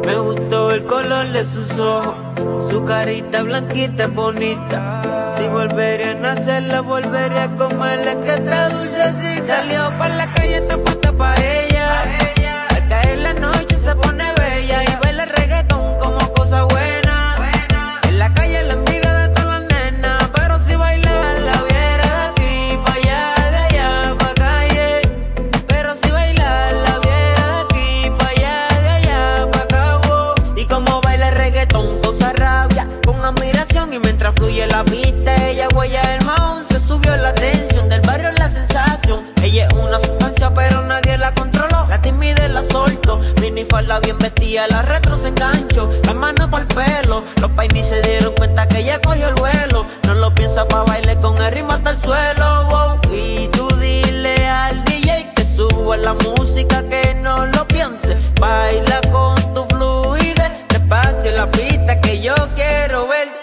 Me gustó el color de sus ojos, su carita blanquita es bonita. Si volvería a nacerla, volvería a comerla, que está dulce así. Salió para la calle, está puesta pa' ella. Al caer la noche se pone bella y baila reggaetón como cosa buena. En la calle la envidia de todas las nenas, pero si bailar la viera de aquí pa' allá, de allá pa' calle. Pero si bailar la viera de aquí pa' allá, de allá pa' acá, wow. Y como baila reggaetón, causa rabia, con admiración, y mientras fluye la pista, ella huella el maón. Se subió la tensión del barrio, la sensación. Ella es una sustancia pero nadie la controló. La timidez la soltó, minifalda bien vestida, la retro se enganchó. La mano pa'l pelo, los painis se dieron cuenta que ella cogió el vuelo. No lo piensa pa' bailar con el ritmo hasta el suelo, wow. Y tú dile al DJ que suba la música, que no lo piense. Baila con tu fluidez, despacio en la pista que yo quiero verte.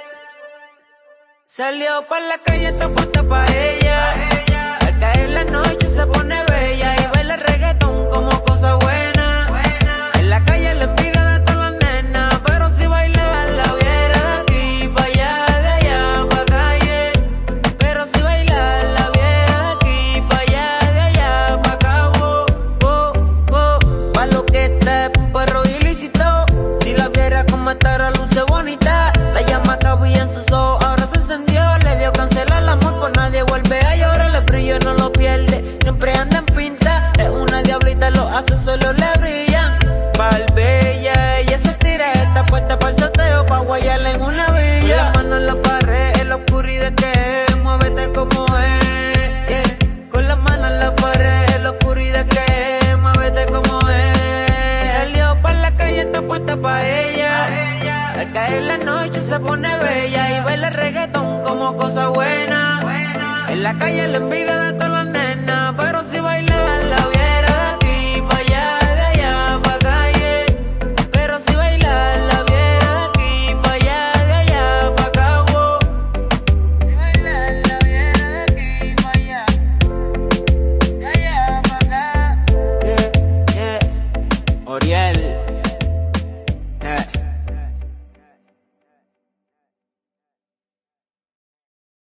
Salió pa' la calle, está puesta pa' ella. Al caer la noche se pone bella y baila reggaetón como cosa buena. En la calle la envidia de todas las nenas, pero si bailar la viera de aquí pa' allá, de allá pa' calle. Pero si bailar la viera de aquí pa' allá, de allá pa' acá, wow, wow, wow. Pa' lo que está es un perro ilícito. Si la viera como esta ahora luce bonita. La llama cabía en sus ojos, ahora se encendió. Le dio cancelar el amor, pues nadie vuelve a llorar. El brillo no lo pierde, siempre anda en pinta. Es una diablita, los accesorios le brillan. Pa'l bella, ella se tira, está puesta pa'l sorteo, pa' guayarla en una villa. Con las manos en la pared, en la oscuridad que es, muévete como es, yeah. Con las manos en la pared, en la oscuridad que es, muévete como es. Salió pa' la calle, está puesta pa' ella. Al caer la noche se pone bella y baila reggaetón como cosa buena. En la calle la envidia de todas las nenas.